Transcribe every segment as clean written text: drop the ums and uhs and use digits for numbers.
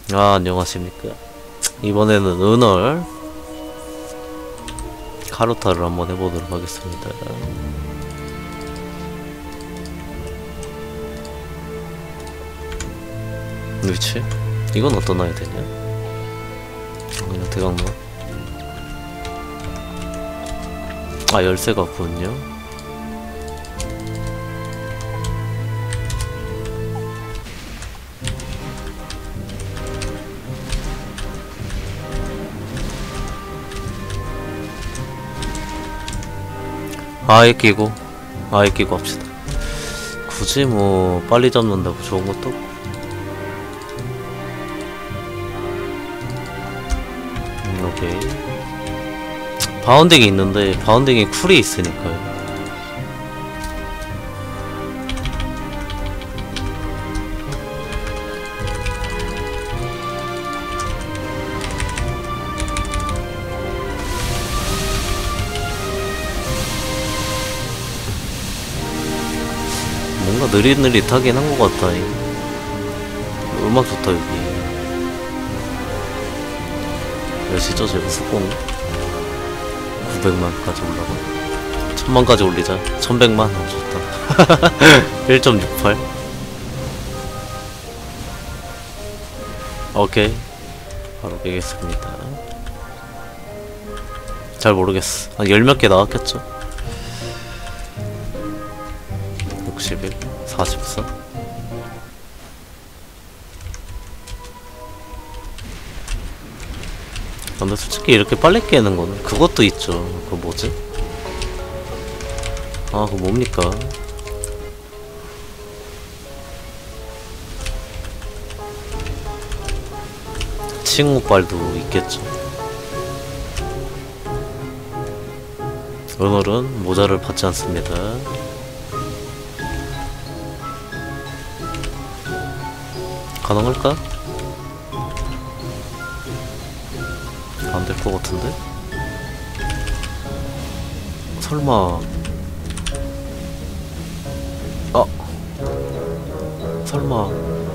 아, 안녕하십니까. 이번에는 은얼 카루타를 한번 해보도록 하겠습니다. 그렇지? 이건 어떤 아이템이야? 그냥 대강 넣어. 아, 열쇠가 없군요. 아예 끼고 합시다. 굳이 뭐 빨리 잡는다고 좋은 것도 없고. 오케이. 바운딩이 있는데 바운딩이 쿨이 있으니까요. 뭔가 느릿느릿하긴 한 것 같다. 음악 좋다 여기. 몇시죠 지금 수공 900만까지 올라가. 1000만까지 올리자. 1100만. 좋다. 1.68. 오케이, 바로 깨겠습니다. 잘 모르겠어. 한 10몇 개 나왔겠죠. 61, 44. 근데 솔직히 이렇게 빨리 깨는 거는 그것도 있죠. 그거 뭐지? 아, 그거 뭡니까? 칭호빨도 있겠죠. 오늘은 모자를 받지 않습니다. 가능할까? 안 될 것 같은데? 설마. 설마.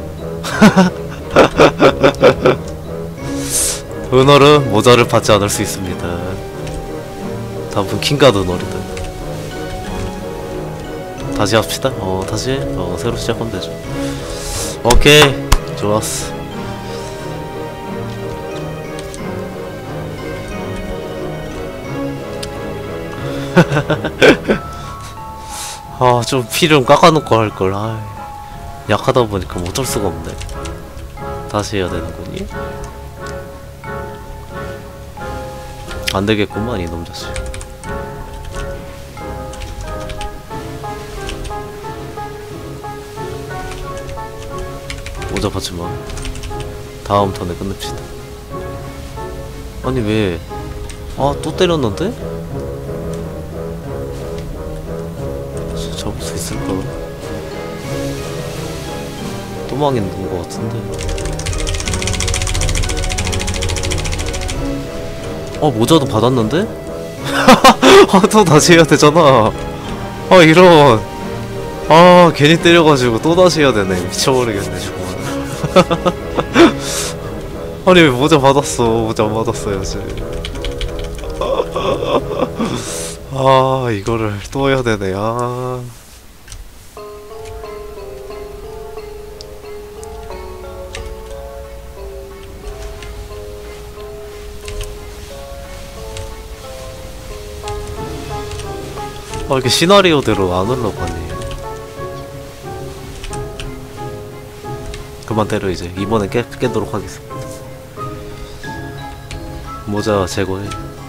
은얼은 모자를 받지 않을 수 있습니다. 다음은 킹가드 은얼이다. 다시 합시다. 다시 새로 시작하면 되죠. 오케이, 좋았어. 아, 좀 피 좀 깎아놓고 할걸. 아, 약하다 보니까 어쩔 수가 없네. 다시 해야 되는군요. 안 되겠구만, 이놈 자식. 모자 받지마. 다음 턴에 끝냅시다. 아니, 왜. 아, 또 때렸는데? 잡을 수 있을까? 또 망했는 것 같은데. 모자도 받았는데? 또 다시 해야 되잖아. 이런. 괜히 때려가지고 또 다시 해야 되네. 미쳐버리겠네, 정말. 아니, 왜 모자 받았어? 모자 안 받았어야지. 이거를 또 해야 되네. 이렇게 시나리오대로 안 올라가니. 그만 때려. 이제 이번엔 깨도록 하겠습니다. 모자 제거해.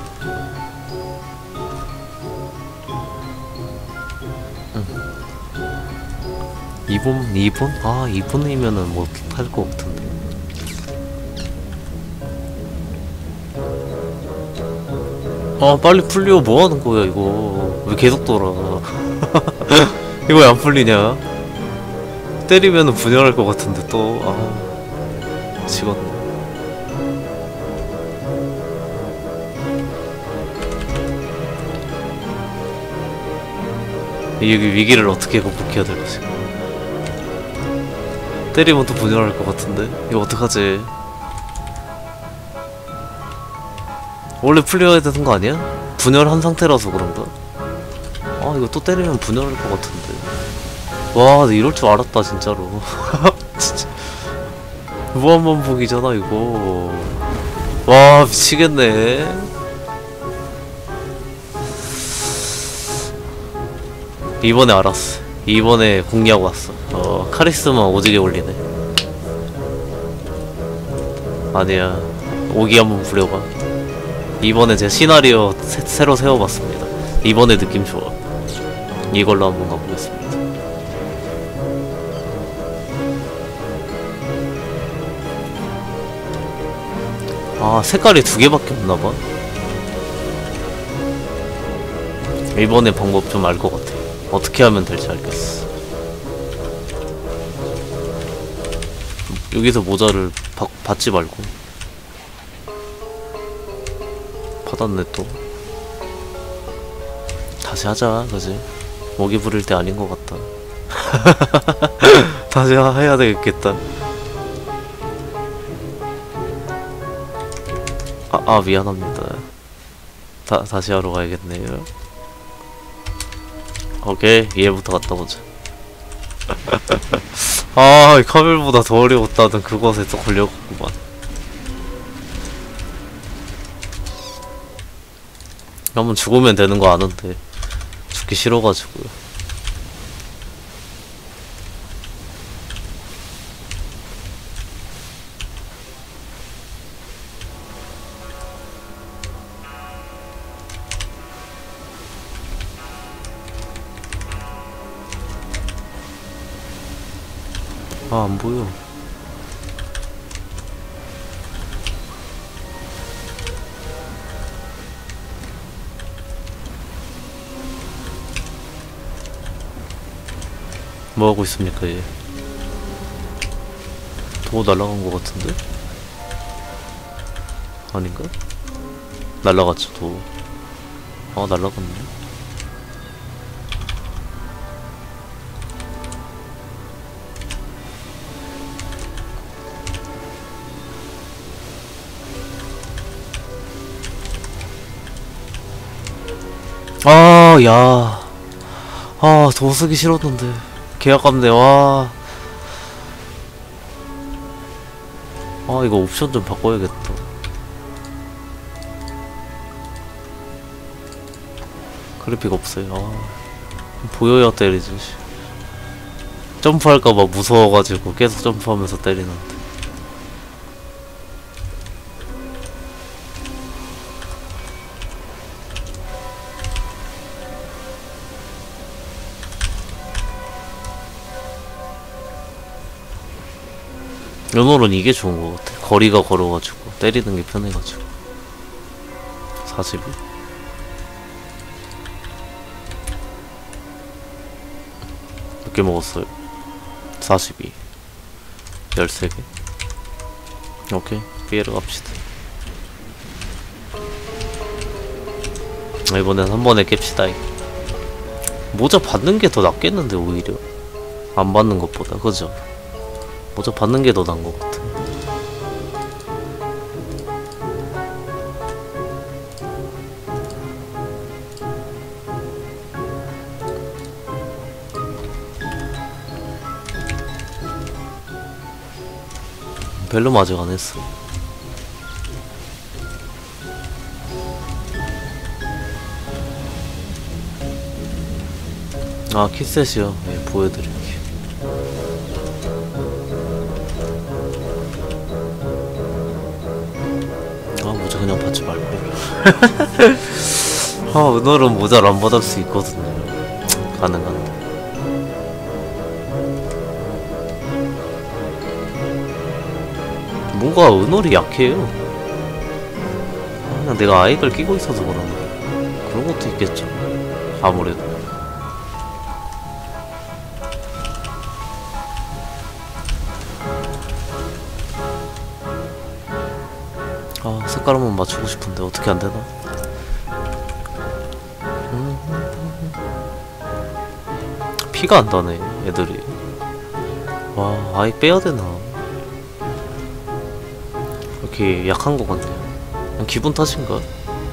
응. 2분? 2분이면은 뭐 할 거 같은데. 빨리 풀려. 뭐 하는 거야 이거? 왜 계속 돌아? 이거 왜 안 풀리냐? 때리면은 분열할 것 같은데 또. 미치겠네. 여기 위기를 어떻게 극복해야 될 것인가? 때리면 또 분열할 것 같은데 이거 어떡하지? 원래 풀려야 되는 거 아니야? 분열한 상태라서 그런가? 아 이거 또 때리면 분열할 것 같은데. 와, 나 이럴 줄 알았다 진짜로. 진짜 무한반복이잖아 이거. 와 미치겠네. 이번에 알았어. 이번에 공략 왔어. 카리스마 오지게 올리네. 아니야, 오기 한번 부려봐. 이번에 제 시나리오 새로 세워봤습니다. 이번에 느낌 좋아. 이걸로 한번 가보겠습니다. 아, 색깔이 두 개밖에 없나봐. 이번에 방법 좀 알 것 같아. 어떻게 하면 될지 알겠어. 여기서 모자를 받지 말고. 받았네 또. 다시 하자, 그지? 모기 부릴 때 아닌 것 같다. 다시 해야 되겠다. 미안합니다. 다시 하러 가야겠네요. 오케이, 얘부터 갔다 오자. 이 카멜보다 더 어려웠다는 그것에 또 걸려갔구만. 한번 죽으면 되는 거 아는데 죽기 싫어가지고. 안 보여. 뭐 하고 있습니까, 얘? 도 날아간 것 같은데? 아닌가? 날아갔죠, 도. 날아갔네. 야. 도 쓰기 싫었는데. 개 아깝네, 와. 이거 옵션 좀 바꿔야겠다. 그래픽 없어요. 보여야 때리지. 점프할까봐 무서워가지고 계속 점프하면서 때리는데. 연월은 이게 좋은 것 같아. 거리가 걸어가지고 때리는 게 편해가지고. 42. 몇 개 먹었어요? 42. 13개. 오케이, 피해러 갑시다. 이번엔 한 번에 깹시다. 모자 받는 게 더 낫겠는데, 오히려. 안 받는 것보다, 그죠? 모자 받는 게 더 나은 것 같아. 벨룸 아직 안 했어. 킷셋이요. 예, 보여드릴게요. 모자 그냥 받지 말고. 은월은 모자를 안 받을 수 있거든요. 가능한데. 뭔가 은월이 약해요. 그냥 내가 아이걸 끼고 있어서 그런가. 그런 것도 있겠죠. 아무래도. 색깔 한번 맞추고 싶은데 어떻게 안 되나? 피가 안 나네, 애들이. 와, 아이 빼야 되나? 이렇게 약한 것 같네요. 그냥 기분 탓인가?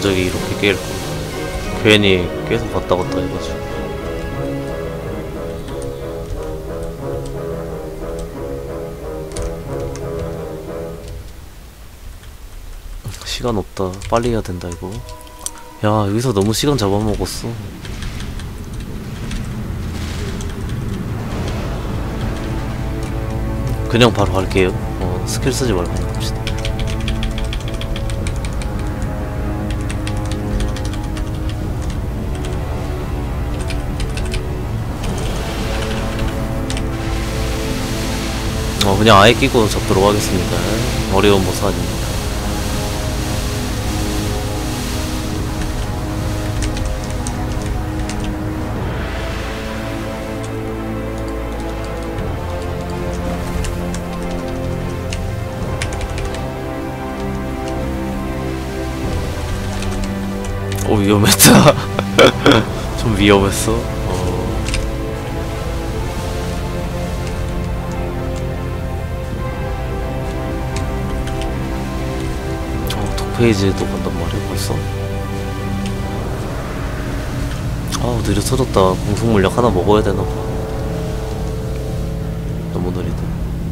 갑자기 이렇게 깰까? 괜히 계속 왔다 갔다 해가지고. 시간 없다. 빨리 해야 된다 이거. 야, 여기서 너무 시간 잡아먹었어. 그냥 바로 갈게요. 스킬 쓰지 말고 그냥 갑시다. 그냥 아예 끼고 잡도록 하겠습니다. 어려운 보스 아닙니다. 위험했다. 좀 위험했어. 독페이지도 간단 말이야 벌써. 느려 터졌다. 공속 물약 하나 먹어야 되나 봐. 너무 느리다.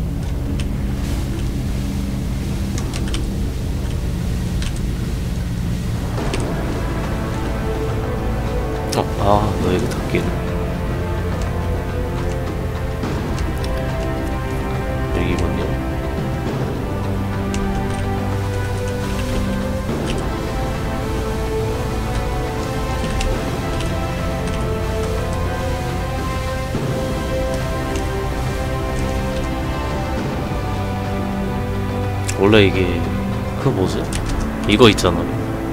너에게 닿기를. 여기군요. 원래 이게 그 뭐지? 이거 있잖아요.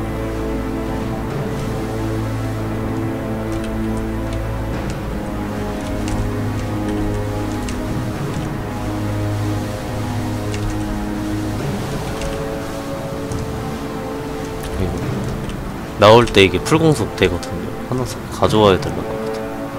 나올 때 이게 풀공속 되거든요. 하나 가져와야 되는 것 같아.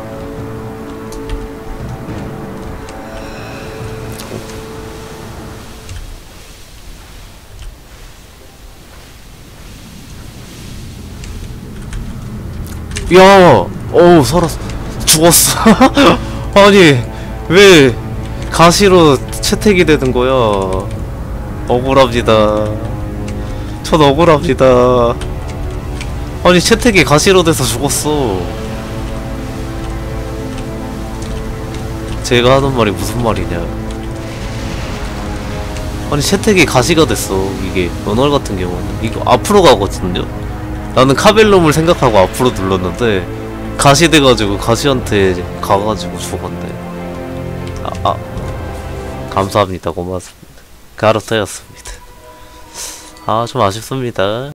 야, 살았어. 죽었어. 아니, 왜 가시로 채택이 되는 거야? 억울합니다. 전 억울합니다. 아니, 채택이 가시로 돼서 죽었어. 제가 하는 말이 무슨 말이냐. 아니, 채택이 가시가 됐어. 이게 연월 같은 경우는 이거 앞으로 가거든요. 나는 카벨롬을 생각하고 앞으로 눌렀는데 가시 돼가지고 가시한테 가가지고 죽었네. 감사합니다. 고맙습니다. 가로세였습니다. 좀 아쉽습니다.